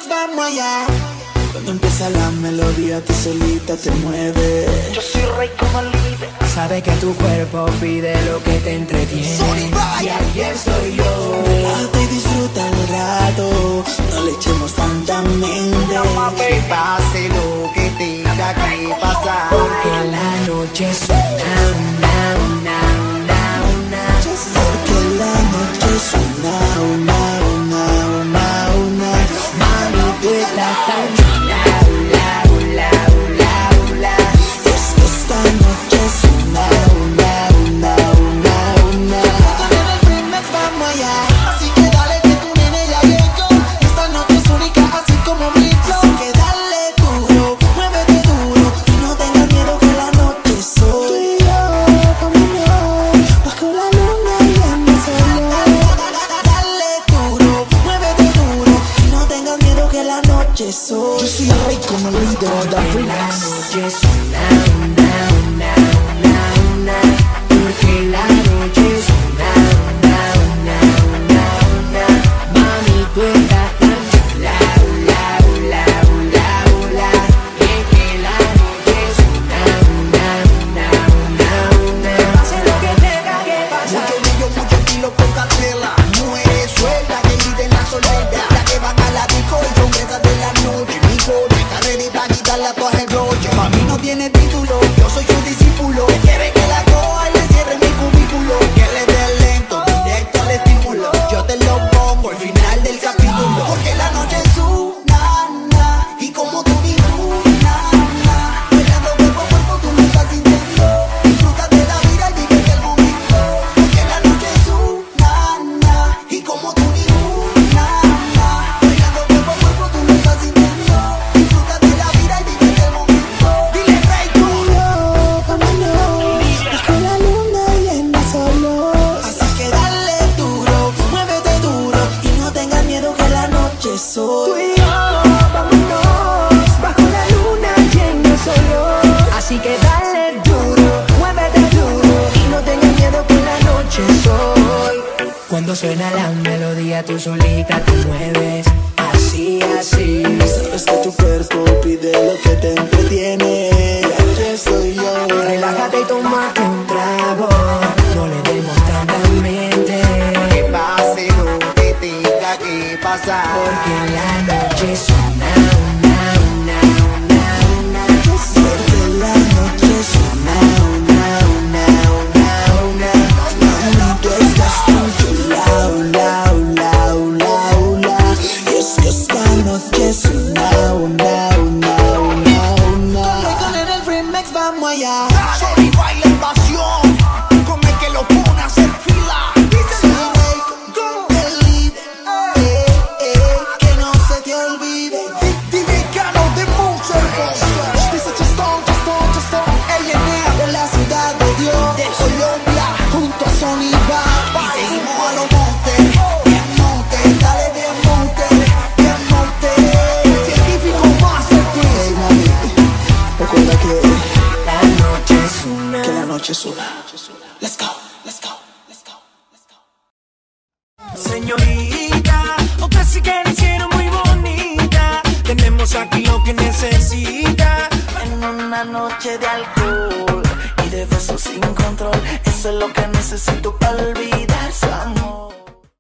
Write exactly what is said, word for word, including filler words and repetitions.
vamos allá. Cuando empieza la melodía, tú solita te mueves. Yo soy rey como el líder. Sabe que tu cuerpo pide lo que te entretiene. Y aquí estoy yo. Relájate y disfruta el rato. No le echemos tanta mente. Que pase lo que tenga que pasar. Porque la noche es una, una, una, una, una. Porque la noche es una, una, una, una, una. Mami, tú estás tan chula, ula, ula, ula, ula. Es que esta noche es una, una, una, una, una. Con el remix vamos allá. Así que dale que tu nene ya llegó. Esta noche es única así como mi flow. Así que dale duro, muévete duro. Y no tengas miedo que la noche soy. Tú y yo, vámonos, bajo la luna y en mi solo. Dale duro, muévete duro. Y no tengas miedo que la noche soy. Yo soy el rey como el líder de Porque la Relax. noche es una, una, una, una, una. Porque la noche es una, una, una, una, una. Mami, tú estás tan chula, ula, ula, ula, ula. Es que la noche es una, una, una, una, una. Pase lo que tenga que pasar. Mucho brillo, mucho estilo, poca tela. Mujeres sueltas que griten la soleta. Las que van a la disco y son presas de la noche. Mi cone está ready para quitarle a todas el broche. Pa' mí no tiene título, yo soy su discípulo. Que quiere que la coja y le cierre mi cubículo. Que le dé lento, directo al estímulo. Yo te lo pongo al final del capítulo. Porque la noche es una, na, y como tú ni una, na. Bailando cuerpo a cuerpo tú lo estás sintiendo. Disfruta de la vida y vive el momento. Porque la noche es una, na, y como tú ni una, na. Bailando cuerpo a cuerpo tú lo estás sintiendo. Disfruta de la vida y vive el momento. Dile rey tú. Vámonos, bajo la luna y en mi solo. Así que dale duro, muévete duro. Y no tengas miedo que la noche soy. Tú y yo, vámonos, bajo la luna y en el solo. Así que dale duro, muévete duro. Y no tengas miedo que la noche soy. Cuando suena la melodía, tú solita te mueves. Así, así. Sabes que tu cuerpo pide lo que te entretiene. Y aquí estoy yo. Relájate y tómate un trago. No le demos tanta mente. Que pase lo que tenga que pasar. Porque la noche es una, una, una, una, una. Porque la noche es una, una, una, una, una. Mami, tú estás tan chula, ula, ula, ula, ula. Y es que esta noche es una, una, una, una, una. Con el remix vamos allá. Sorry, baila en pasión. Con el que lo pone a hacer fila. Soy rey como el líder, eh, eh, que no se te olvide. D J Cano de Monster Monster. Dice Chastón, Chastón, Chastón. Ella De la ciudad de Dios, de Colombia. junto a Sony Bar. Y seguimos a los montes. Bien monte, dale bien monte. Bien monte. Científico Masterpiece. Hey mami, recuerda que, La noche es una. que la noche es una. Let's go, let's go, let's go, let's go. Señorita, o casi que la hicieron muy bonita. Tenemos aquí lo que necesita. En una noche de alcohol y de besos sin control. Eso es lo que necesito para olvidar.